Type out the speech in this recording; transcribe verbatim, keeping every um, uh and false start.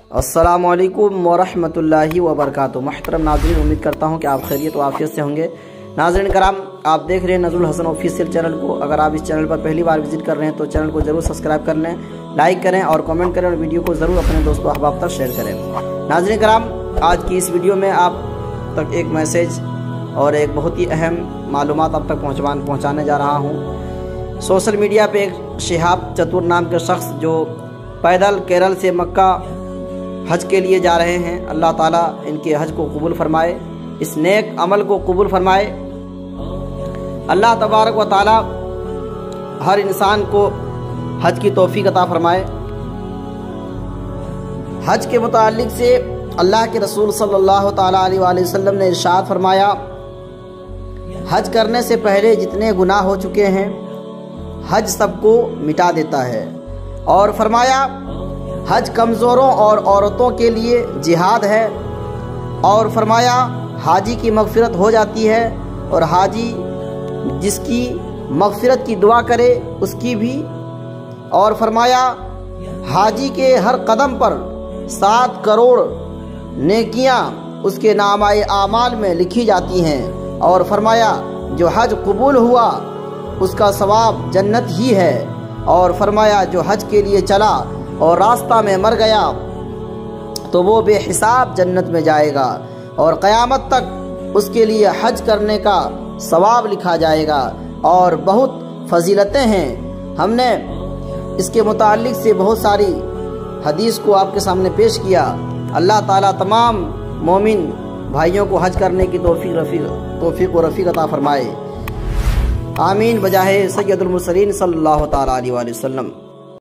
अस्सलामु अलैकुम वरहमतुल्लाहि वबरकातुहू। मुहतरम नाज़रीन, उम्मीद करता हूँ कि आप खैरियत व आफियत से होंगे। नाज़रीन कराम, आप देख रहे हैं नज़रुल हसन ऑफिशियल चैनल को। अगर आप इस चैनल पर पहली बार विजिट कर रहे हैं तो चैनल को ज़रूर सब्सक्राइब कर लें, लाइक करें और कमेंट करें और वीडियो को ज़रूर अपने दोस्तों अहबाब तक शेयर करें। नाज़रीन कराम, आज की इस वीडियो में आप तक एक मैसेज और एक बहुत ही अहम मालूमात आप तक पहुँचवा पहुँचाने जा रहा हूँ। सोशल मीडिया पे एक शिहाब चतुर नाम के शख्स जो पैदल केरल से मक्का हज के लिए जा रहे हैं, अल्लाह ताला इनके हज को कबूल फरमाए, इस नेक अमल को कबूल फरमाए। अल्लाह तबारक व ताला हर इंसान को हज की तौफीक अता फरमाए। हज के मुताल्लिक से अल्लाह के रसूल सल्लल्लाहु ताला अलैहि वसल्लम ने इरशाद फरमाया, हज करने से पहले जितने गुनाह हो चुके हैं हज सबको मिटा देता है। और फरमाया, हज कमज़ोरों और औरतों के लिए जिहाद है। और फरमाया, हाजी की मग़फ़िरत हो जाती है और हाजी जिसकी मग़फ़िरत की दुआ करे उसकी भी। और फरमाया, हाजी के हर कदम पर सात करोड़ नेकियां उसके नामाए आमाल में लिखी जाती हैं। और फरमाया, जो हज कबूल हुआ उसका सवाब जन्नत ही है। और फरमाया, जो हज के लिए चला और रास्ता में मर गया तो वो बेहिसाब जन्नत में जाएगा और क़यामत तक उसके लिए हज करने का सवाब लिखा जाएगा। और बहुत फजीलतें हैं। हमने इसके मुताल्लिक से बहुत सारी हदीस को आपके सामने पेश किया। अल्लाह ताला तमाम मोमिन भाइयों को हज करने की तौफीक रफ़ीक तौफीक व रफ़ीक अता फरमाए। आमीन बजाहे सय्यदुल मुरसलीन सल्लल्लाहु ताला अलैहि वसल्लम।